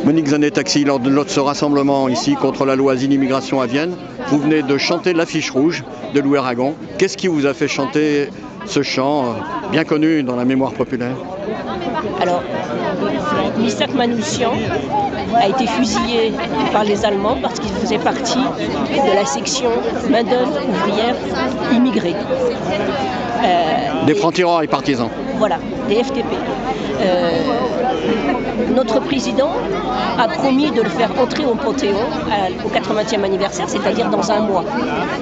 Monique Zanet-Taxi, lors de ce rassemblement ici contre la loi Asile-Immigration à Vienne, vous venez de chanter l'affiche rouge de Louis Aragon. Qu'est-ce qui vous a fait chanter ce chant bien connu dans la mémoire populaire? Alors, Misak Manouchian a été fusillé par les Allemands parce qu'il faisait partie de la section main-d'œuvre ouvrière immigrée. Des francs-tireurs et partisans. Voilà, des FTP. Notre président a promis de le faire entrer au Panthéon au 80e anniversaire, c'est-à-dire dans un mois.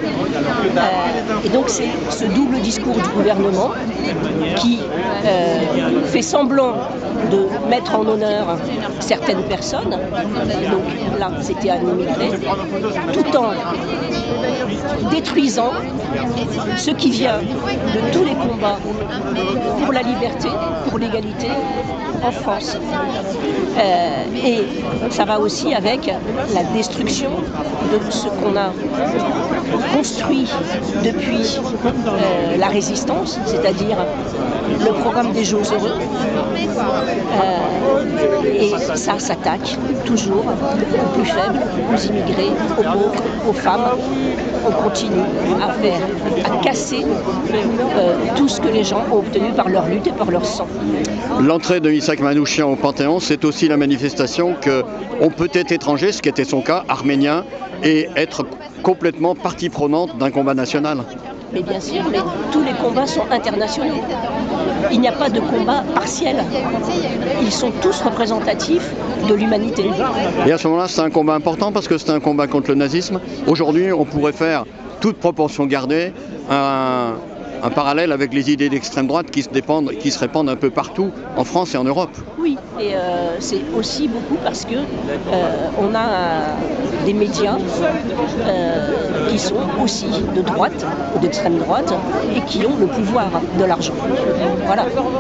Et donc c'est ce double discours du gouvernement qui fait semblant de mettre en honneur certaines personnes, donc là c'était un immigré, tout en détruisant ce qui vient de tous les combats pour la liberté, pour l'égalité en France. Et ça va aussi avec la destruction de ce qu'on a construit depuis la résistance, c'est-à-dire le programme des Jeux heureux. Et ça s'attaque toujours aux plus faibles, aux immigrés, aux pauvres, aux femmes. On continue à casser tout ce que les gens ont obtenu par leur lutte et par leur sang. L'entrée de Misak Manouchian au Panthéon, c'est aussi la manifestation qu'on peut être étranger, ce qui était son cas, arménien, et être complètement partie prenante d'un combat national. Mais bien sûr, mais tous les combats sont internationaux. Il n'y a pas de combat partiel. Ils sont tous représentatifs de l'humanité. Et à ce moment-là, c'est un combat important parce que c'est un combat contre le nazisme. Aujourd'hui, on pourrait faire, toute proportion gardée, un parallèle avec les idées d'extrême droite qui se répandent un peu partout en France et en Europe. Oui, et c'est aussi beaucoup parce que on a des médias qui sont aussi de droite ou d'extrême droite et qui ont le pouvoir de l'argent. Voilà.